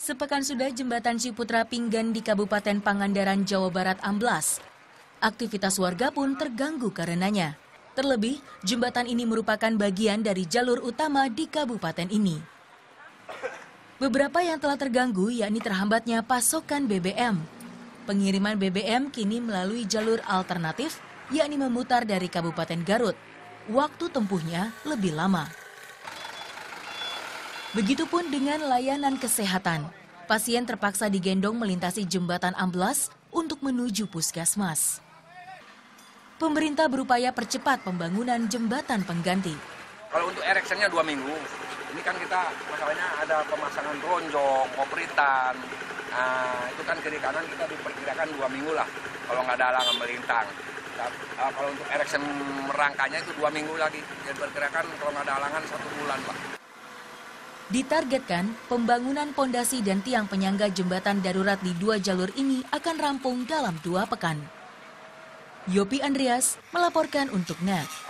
Sepekan sudah jembatan Ciputra Pinggan di Kabupaten Pangandaran, Jawa Barat amblas. Aktivitas warga pun terganggu karenanya. Terlebih, jembatan ini merupakan bagian dari jalur utama di kabupaten ini. Beberapa yang telah terganggu yakni terhambatnya pasokan BBM. Pengiriman BBM kini melalui jalur alternatif, yakni memutar dari Kabupaten Garut. Waktu tempuhnya lebih lama. Begitupun dengan layanan kesehatan. Pasien terpaksa digendong melintasi jembatan amblas untuk menuju puskesmas. Pemerintah berupaya percepat pembangunan jembatan pengganti. Kalau untuk ereksinya 2 minggu, ini kan kita masalahnya ada pemasangan ronjong, opritan. Nah, itu kan kiri kanan kita diperkirakan 2 minggu lah, kalau nggak ada halangan melintang. Kalau untuk ereksi merangkanya itu 2 minggu lagi, jadi diperkirakan kalau nggak ada halangan 1 bulan Pak. Ditargetkan, pembangunan pondasi dan tiang penyangga jembatan darurat di 2 jalur ini akan rampung dalam 2 pekan. Yopi Andreas melaporkan untuk NET.